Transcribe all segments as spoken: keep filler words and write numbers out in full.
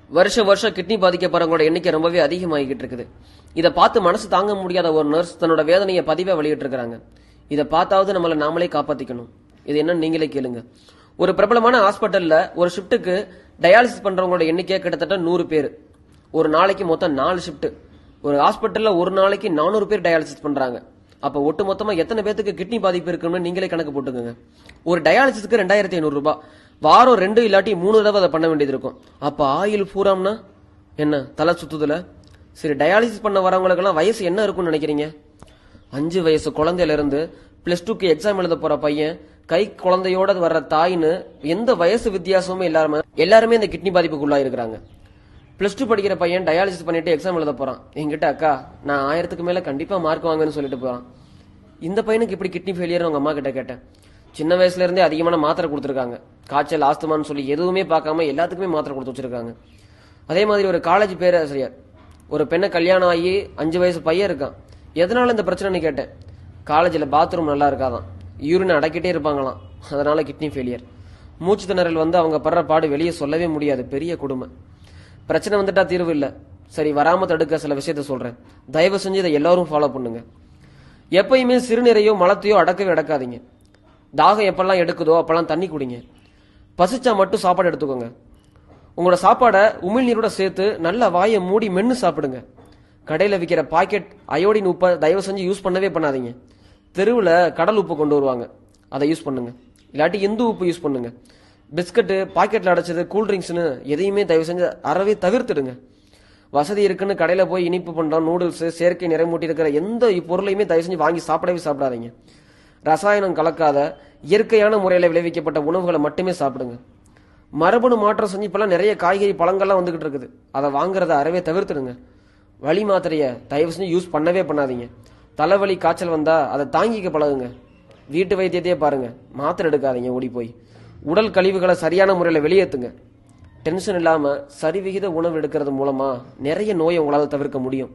வருஷ வருஷம் கிட்னி பாதிக்கப்படுறவங்களோட எண்ணிக்கை ரொம்பவே அதிகமாகிட்டு இருக்குது. இதை பார்த்து மனசு தாங்க முடியாத ஒரு நர்ஸ் தன்னோட வேதனையை பதிவா வெளியிட்டு இருக்காங்க. இதை பார்த்தாவது நம்மளை நாமளே காப்பாத்திக்கணும். இது என்னன்னு நீங்களே கேளுங்க. ஒரு பிரபலமான ஹாஸ்பிட்டல்ல ஒரு ஷிப்டுக்கு டயாலிசிஸ் பண்றவங்களோட எண்ணிக்கை கிட்டத்தட்ட நூறு பேர். ஒரு நாளைக்கு மொத்தம் நாலு ஷிப்ட். ஒரு ஹாஸ்பிட்டல்ல ஒரு நாளைக்கு நானூறு பேர் டயாலிசிஸ் பண்றாங்க. அப்ப ஒட்டு மொத்தமா எத்தனை பேருக்கு கிட்னி பாதிப்பு இருக்குன்னு நீங்களே கணக்கு போட்டுக்கோங்க. ஒரு டயாலிசிஸ்க்கு ரெண்டாயிரத்தி ஐநூறு ரூபாய். வாரம் ரெண்டு இல்லாட்டி மூணு தடவை அதை பண்ண வேண்டியது இருக்கும். அப்ப ஆயில் பூராம்னா என்ன தலை சுத்துதுல? சரி, டயாலிசிஸ் பண்ண வரவங்களுக்கு எல்லாம் வயசு என்ன இருக்கும்னு நினைக்கிறீங்க? அஞ்சு வயசு குழந்தையில இருந்து பிளஸ் டூக்கு எக்ஸாம் எழுத போற பையன், கை குழந்தையோட வர்ற தாயின்னு எந்த வயசு வித்தியாசமுமே இல்லாம எல்லாருமே இந்த கிட்னி பாதிப்புக்குள்ளா இருக்கிறாங்க. பிளஸ் டூ படிக்கிற பையன் டயாலிசிஸ் பண்ணிட்டு எக்ஸாம் எழுத போறான். என்கிட்ட அக்கா நான் ஆயிரத்துக்கு மேல கண்டிப்பா மார்க் வாங்குன்னு சொல்லிட்டு போறான். இந்த பையனுக்கு இப்படி கிட்னி ஃபெயிலியர் உங்க அம்மா கிட்ட கேட்டேன். சின்ன வயசுல இருந்தே அதிகமான மாத்திரை கொடுத்துருக்காங்க. காய்ச்சல் ஆஸ்துமான்னு சொல்லி எதுவுமே பார்க்காம எல்லாத்துக்குமே மாத்திரை கொடுத்து வச்சிருக்காங்க. அதே மாதிரி ஒரு காலேஜ் பேராசிரியர் ஒரு பெண்ணை கல்யாணம் ஆகி அஞ்சு வயசு பையன் இருக்கான். எதனால இந்த பிரச்சனைன்னு கேட்டேன். காலேஜில் பாத்ரூம் நல்லா இருக்காதான், யூரின் அடக்கிட்டே இருப்பாங்களாம், அதனால கிட்னி ஃபெயிலியர். மூச்சு திணறல் வந்து அவங்க படுற பாடு வெளியே சொல்லவே முடியாது, பெரிய கொடுமை. பிரச்சனை வந்துட்டா தீர்வு இல்லை. சரி, வராம தடுக்க சில விஷயத்த சொல்றேன். தயவு செஞ்சு இதை எல்லாரும் ஃபாலோ பண்ணுங்க. எப்பயுமே சிறுநீரையோ மலத்தையோ அடக்கவே அடக்காதீங்க. தாகம் எப்பெல்லாம் எடுக்குதோ அப்பெல்லாம் தண்ணி குடிங்க. பசிச்சா மட்டும் சாப்பாடு எடுத்துக்கோங்க. உங்களோட சாப்பாடை உமிழ்நீரோட சேர்த்து நல்ல வாயை மூடி மென்னு சாப்பிடுங்க. கடையில் விற்கிற பாக்கெட் அயோடின் உப்பை தயவு செஞ்சு யூஸ் பண்ணவே பண்ணாதீங்க. தெருவில் கடல் உப்பு கொண்டு வருவாங்க, அதை யூஸ் பண்ணுங்க. இல்லாட்டி இந்து உப்பு யூஸ் பண்ணுங்க. பிஸ்கட்டு, பாக்கெட்டில் அடைச்சது, கூல்ட்ரிங்க்ஸ்னு எதையுமே தயவு செஞ்சு அறவே தவிர்த்துடுங்க. வசதி இருக்குன்னு கடையில் போய் இனிப்பு பண்றோம், நூடுல்ஸ், செயற்கை நிறைமூட்டி இருக்கிற எந்த பொருளையுமே தயவு செஞ்சு வாங்கி சாப்பிடவே சாப்பிடாதீங்க. ரசாயனம் கலக்காத இயற்கையான முறையில் விளைவிக்கப்பட்ட உணவுகளை மட்டுமே சாப்பிடுங்க. மரபணு மாற்றம் செஞ்சு இப்பெல்லாம் நிறைய காய்கறி பழங்கள்லாம் வந்துகிட்டு இருக்குது, அதை வாங்குறத அறவே தவிர்த்துடுங்க. வலி மாத்திரையை தயவு செஞ்சு யூஸ் பண்ணவே பண்ணாதீங்க. தலைவலி காய்ச்சல் வந்தா அதை தாங்கிக்க பழகுங்க. வீட்டு வைத்தியத்தையே பாருங்க, மாத்திரை எடுக்காதீங்க. ஓடி போய் உடல் கழிவுகளை சரியான முறையில் வெளியேற்றுங்க. டென்ஷன் இல்லாம சரிவிகித உணவு எடுக்கிறது மூலமா நிறைய நோயை உங்களால் தவிர்க்க முடியும்.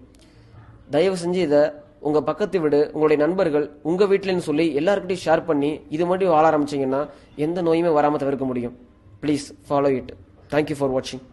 தயவு செஞ்சு இதை உங்க பக்கத்து வீடு, உங்களுடைய நண்பர்கள், உங்க வீட்டிலன்னு சொல்லி எல்லாருக்கிட்டையும் ஷேர் பண்ணி இது மட்டும் வாழ ஆரம்பிச்சீங்கன்னா எந்த நோயுமே வராம தவிர்க்க முடியும். Please follow it. Thank you for வாட்சிங்.